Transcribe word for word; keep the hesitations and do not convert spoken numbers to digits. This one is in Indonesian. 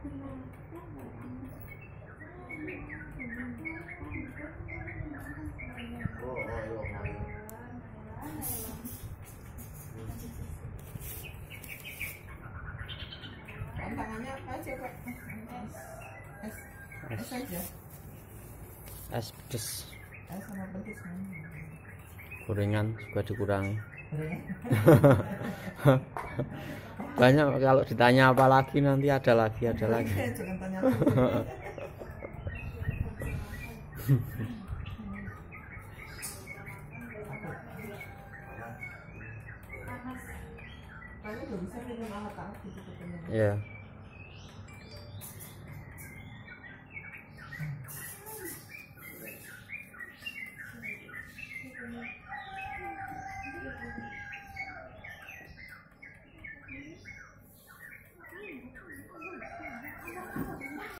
Tantangannya apa aja, Pak? Es. Es, es aja. Es pedes. Es sama pedes. Gorengan juga dikurangi. Banyak kalau ditanya apa lagi nanti ada lagi ada lagi. Jangan tanya. Kamu udah bisa minum alat-alat gitu katanya. Iya.